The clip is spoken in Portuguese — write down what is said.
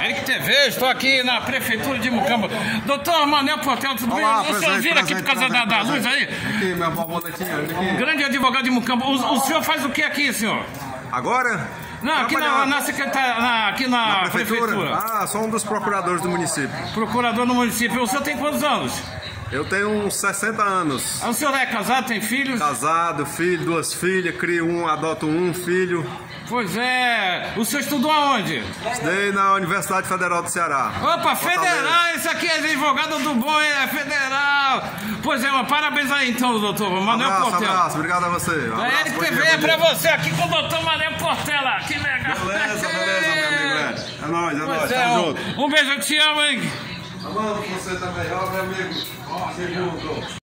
Eric TV, estou aqui na Prefeitura de Mucambo. Doutor Manel Portela, tudo bem? O senhor vira aqui por causa da luz aí? Aqui, meu borboletinha. Aqui. Grande advogado de Mucambo. O senhor faz o que aqui, senhor? Agora? Não, aqui na secretaria, aqui na prefeitura. Ah, sou um dos procuradores do município. Procurador do município. O senhor tem quantos anos? Eu tenho uns 60 anos. O senhor é casado, tem filhos? Casado, filho, 2 filhas, crio um, adoto um filho. Pois é. O senhor estudou aonde? Estudei na Universidade Federal do Ceará. Opa, federal! Esse aqui é advogado do bom, é federal! Pois é, parabéns aí então, doutor Manel Portela. Abraço, obrigado a você. A Eric TV é pra você aqui com o doutor Manel Portela. Que legal! Beleza, meu amigo. É nóis, tamo junto. Um beijo, eu te amo, hein? Amando você também, ó, meu amigo. Ó, segundo.